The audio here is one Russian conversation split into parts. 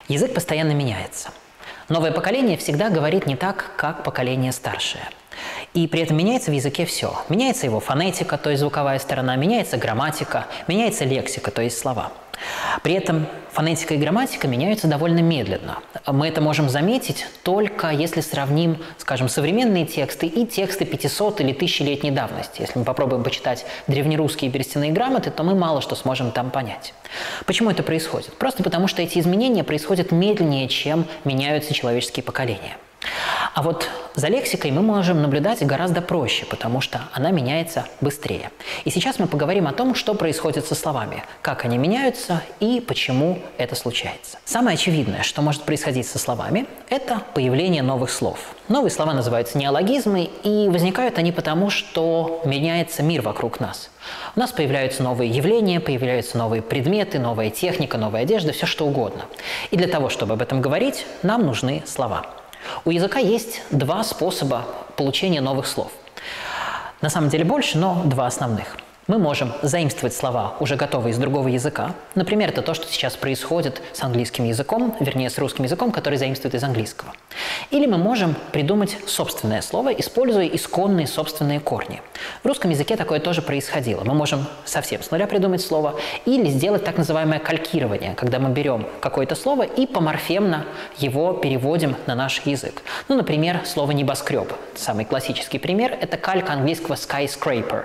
Язык постоянно меняется. Новое поколение всегда говорит не так, как поколение старшее. И при этом меняется в языке все. Меняется его фонетика, то есть звуковая сторона, меняется грамматика, меняется лексика, то есть слова. При этом фонетика и грамматика меняются довольно медленно. Мы это можем заметить только если сравним, скажем, современные тексты и тексты 500 или 1000-летней давности. Если мы попробуем почитать древнерусские берестяные грамоты, то мы мало что сможем там понять. Почему это происходит? Просто потому, что эти изменения происходят медленнее, чем меняются человеческие поколения. А вот за лексикой мы можем наблюдать гораздо проще, потому что она меняется быстрее. И сейчас мы поговорим о том, что происходит со словами, как они меняются и почему это случается. Самое очевидное, что может происходить со словами, это появление новых слов. Новые слова называются неологизмы, и возникают они потому, что меняется мир вокруг нас. У нас появляются новые явления, появляются новые предметы, новая техника, новая одежда, все что угодно. И для того, чтобы об этом говорить, нам нужны слова. У языка есть два способа получения новых слов. На самом деле больше, но два основных. Мы можем заимствовать слова, уже готовые из другого языка. Например, это то, что сейчас происходит с английским языком, вернее, с русским языком, который заимствует из английского. Или мы можем придумать собственное слово, используя исконные собственные корни. В русском языке такое тоже происходило. Мы можем совсем с нуля придумать слово или сделать так называемое калькирование, когда мы берем какое-то слово и поморфемно его переводим на наш язык. Ну, например, слово «небоскреб». Самый классический пример – это калька английского skyscraper.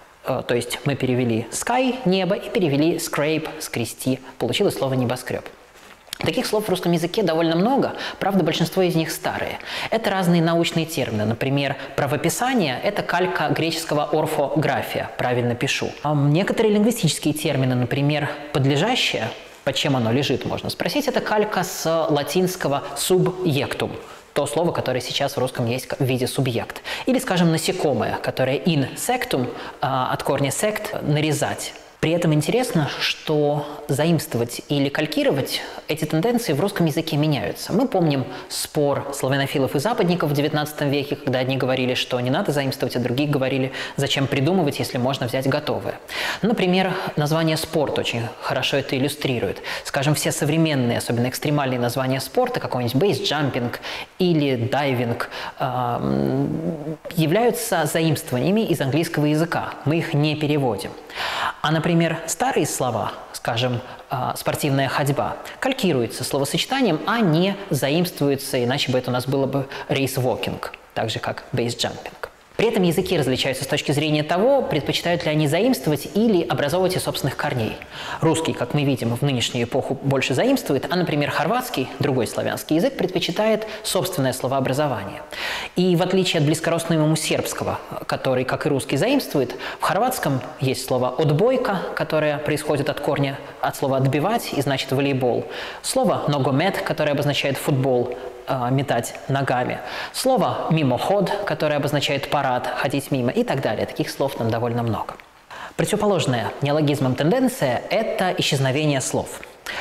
То есть мы перевели sky – небо и перевели scrape – скрести. Получилось слово «небоскреб». Таких слов в русском языке довольно много, правда, большинство из них старые. Это разные научные термины. Например, правописание – это калька греческого орфография, правильно пишу. А некоторые лингвистические термины, например, подлежащее, под чем оно лежит, можно спросить, это калька с латинского subjectum. То слово, которое сейчас в русском есть в виде субъект. Или, скажем, насекомое, которое insectum, от корня sect – нарезать. При этом интересно, что заимствовать или калькировать эти тенденции в русском языке меняются. Мы помним спор славянофилов и западников в XIX веке, когда одни говорили, что не надо заимствовать, а другие говорили, зачем придумывать, если можно взять готовое. Например, название «спорт» очень хорошо это иллюстрирует. Скажем, все современные, особенно экстремальные названия спорта, какой-нибудь бейсджампинг или дайвинг, являются заимствованиями из английского языка. Мы их не переводим. А, например, старые слова, скажем, спортивная ходьба, калькируются словосочетанием, а не заимствуются, иначе бы это у нас было бы рейс-вокинг, так же как бейсджампинг. При этом языки различаются с точки зрения того, предпочитают ли они заимствовать или образовывать из собственных корней. Русский, как мы видим, в нынешнюю эпоху больше заимствует, а, например, хорватский, другой славянский язык, предпочитает собственное словообразование. И в отличие от близкородственного ему сербского, который, как и русский, заимствует, в хорватском есть слово «отбойка», которое происходит от корня, от слова «отбивать» и значит «волейбол». Слово «ногомет», которое обозначает «футбол», метать ногами. Слово «мимоход», которое обозначает парад, ходить мимо и так далее. Таких слов там довольно много. Противоположная неологизмам тенденция – это исчезновение слов.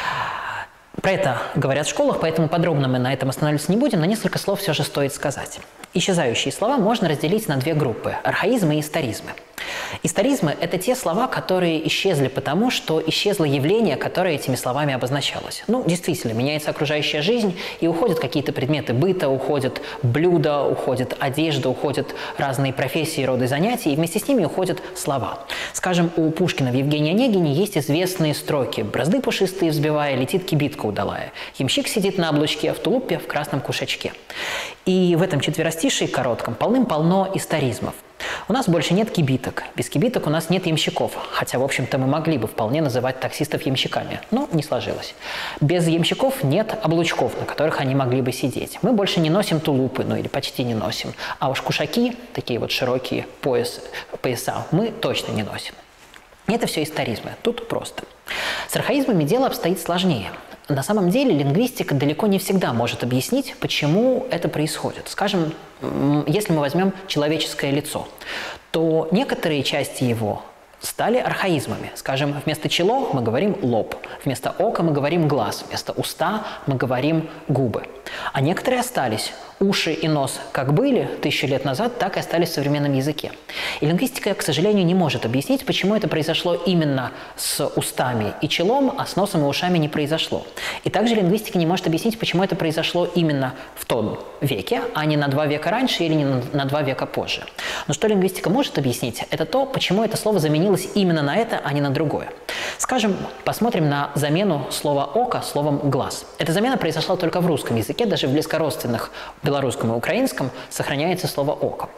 Про это говорят в школах, поэтому подробно мы на этом останавливаться не будем, но несколько слов все же стоит сказать. Исчезающие слова можно разделить на две группы – архаизмы и историзмы. Историзмы – это те слова, которые исчезли потому, что исчезло явление, которое этими словами обозначалось. Ну, действительно, меняется окружающая жизнь, и уходят какие-то предметы быта, уходят блюда, уходит одежда, уходят разные профессии, роды занятий, и вместе с ними уходят слова. Скажем, у Пушкина в «Евгении Онегине» есть известные строки: «Бразды пушистые взбивая, летит кибитка удалая. Ямщик сидит на облучке, в тулупе, в красном кушачке». И в этом четверостишии коротком полным-полно историзмов. У нас больше нет кибиток. Без кибиток у нас нет ямщиков. Хотя, в общем-то, мы могли бы вполне называть таксистов ямщиками. Но не сложилось. Без ямщиков нет облучков, на которых они могли бы сидеть. Мы больше не носим тулупы, ну или почти не носим. А уж кушаки, такие вот широкие пояса, мы точно не носим. И это все историзмы. Тут просто. С архаизмами дело обстоит сложнее. На самом деле лингвистика далеко не всегда может объяснить, почему это происходит. Скажем, если мы возьмем человеческое лицо, то некоторые части его стали архаизмами. Скажем, вместо чело мы говорим лоб, вместо ока мы говорим глаз, вместо уста мы говорим губы. А некоторые остались. Уши и нос как были 1000 лет назад, так и остались в современном языке. И лингвистика, к сожалению, не может объяснить, почему это произошло именно с устами и челом, а с носом и ушами не произошло. И также лингвистика не может объяснить, почему это произошло именно в том веке, а не на 2 века раньше или не на 2 века позже. Но что лингвистика может объяснить, это то, почему это слово заменилось именно на это, а не на другое. Скажем, посмотрим на замену слова «око» словом «глаз». Эта замена произошла только в русском языке, даже в близкородственных белорусском и украинском сохраняется слово «око».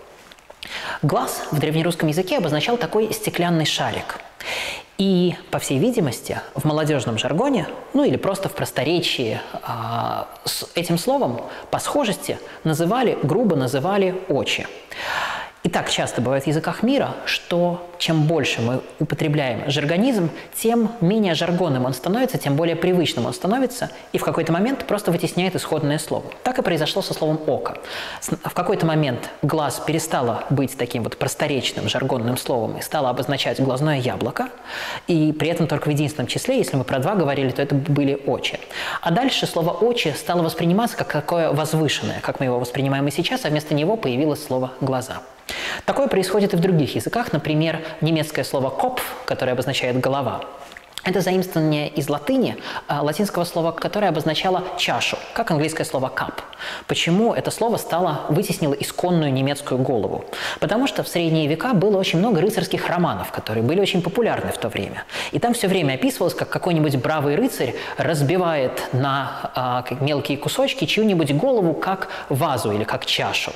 Глаз в древнерусском языке обозначал такой стеклянный шарик. И, по всей видимости, в молодежном жаргоне, ну или просто в просторечии, с этим словом по схожести грубо называли «очи». И так часто бывает в языках мира, что чем больше мы употребляем жаргонизм, тем менее жаргонным он становится, тем более привычным он становится, и в какой-то момент просто вытесняет исходное слово. Так и произошло со словом «око». В какой-то момент глаз перестало быть таким вот просторечным жаргонным словом и стало обозначать глазное яблоко, и при этом только в единственном числе, если мы про 2 говорили, то это были «очи». А дальше слово «очи» стало восприниматься как какое возвышенное, как мы его воспринимаем и сейчас, а вместо него появилось слово «глаза». Такое происходит и в других языках. Например, немецкое слово «kopf», которое обозначает «голова». Это заимствование из латыни, латинского слова, которое обозначало чашу, как английское слово cup. Почему это слово вытеснило исконную немецкую голову? Потому что в средние века было очень много рыцарских романов, которые были очень популярны в то время. И там все время описывалось, как какой-нибудь бравый рыцарь разбивает на мелкие кусочки чью-нибудь голову как вазу или как чашу.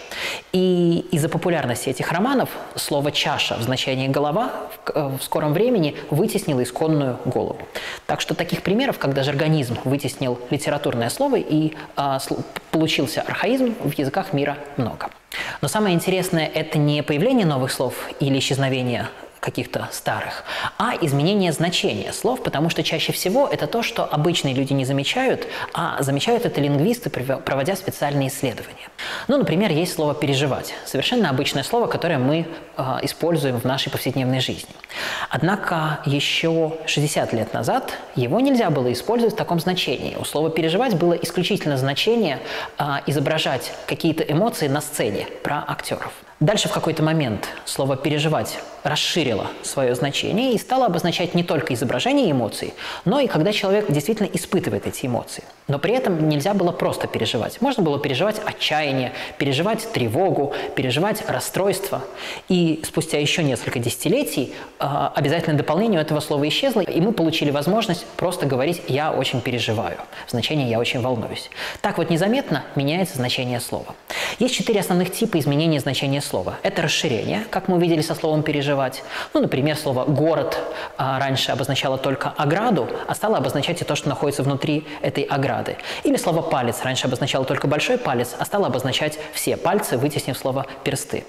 И из-за популярности этих романов слово «чаша» в значении «голова» в скором времени вытеснило исконную голову. Так что таких примеров, когда жаргонизм вытеснил литературное слово и получился архаизм, в языках мира много. Но самое интересное – это не появление новых слов или исчезновение каких-то старых, а изменение значения слов, потому что чаще всего это то, что обычные люди не замечают, а замечают это лингвисты, проводя специальные исследования. Ну, например, есть слово «переживать». Совершенно обычное слово, которое мы используем в нашей повседневной жизни. Однако еще 60 лет назад его нельзя было использовать в таком значении. У слова «переживать» было исключительно значение изображать какие-то эмоции на сцене про актеров. Дальше в какой-то момент слово «переживать» расширило свое значение и стало обозначать не только изображение эмоций, но и когда человек действительно испытывает эти эмоции. Но при этом нельзя было просто переживать. Можно было переживать отчаяние, переживать тревогу, переживать расстройство. И спустя еще несколько десятилетий обязательное дополнение этого слова исчезло, и мы получили возможность просто говорить «я очень переживаю», в значении «я очень волнуюсь». Так вот незаметно меняется значение слова. Есть 4 основных типа изменения значения слова. Это расширение, как мы увидели со словом «переживать». Ну, например, слово «город» раньше обозначало только ограду, а стало обозначать и то, что находится внутри этой ограды. Или слово «палец» раньше обозначало только большой палец, а стало обозначать все пальцы, вытеснив слово «персты».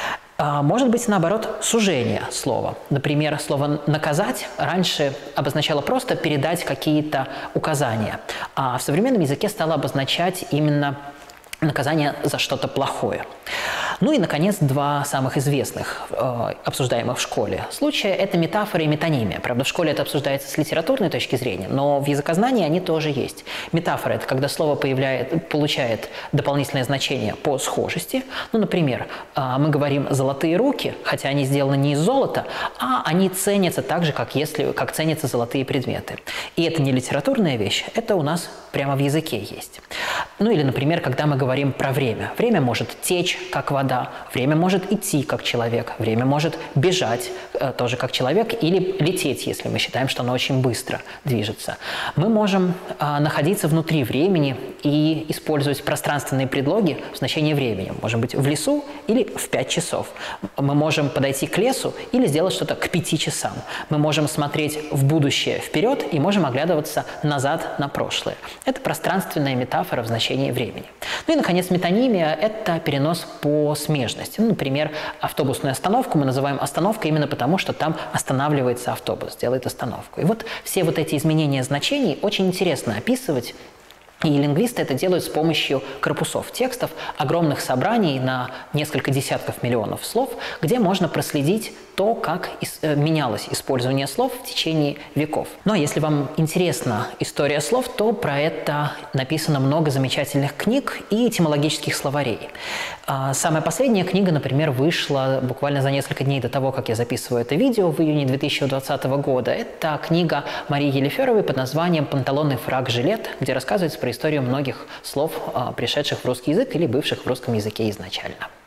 Может быть, наоборот, сужение слова. Например, слово «наказать» раньше обозначало просто передать какие-то указания, а в современном языке стало обозначать именно наказание за что-то плохое. Ну и, наконец, 2 самых известных, обсуждаемых в школе случая – это метафора и метонимия. Правда, в школе это обсуждается с литературной точки зрения, но в языкознании они тоже есть. Метафора – это когда слово получает дополнительное значение по схожести. Ну, например, мы говорим «золотые руки», хотя они сделаны не из золота, а они ценятся так же, как ценятся золотые предметы. И это не литературная вещь, это у нас прямо в языке есть. Ну или, например, когда мы говорим про время. Время может течь, как вода, время может идти, как человек, время может бежать, тоже как человек, или лететь, если мы считаем, что оно очень быстро движется. Мы можем находиться внутри времени и использовать пространственные предлоги в значении времени. Можем быть в лесу или в 5 часов. Мы можем подойти к лесу или сделать что-то к 5 часам. Мы можем смотреть в будущее вперед и можем оглядываться назад на прошлое. Это пространственная метафора в значении времени. Ну и, наконец, метонимия – это перенос по смежности. Ну, например, автобусную остановку мы называем остановкой именно потому, что там останавливается автобус, делает остановку. И вот все вот эти изменения значений очень интересно описывать. И лингвисты это делают с помощью корпусов текстов, огромных собраний на несколько десятков миллионов слов, где можно проследить то, как менялось использование слов в течение веков. Ну а если вам интересна история слов, то про это написано много замечательных книг и этимологических словарей. Самая последняя книга, например, вышла буквально за несколько дней до того, как я записываю это видео в июне 2020 года. Это книга Марии Елеферовой под названием «Панталоны, фрак, жилет», где рассказывается про историю многих слов, пришедших в русский язык или бывших в русском языке изначально.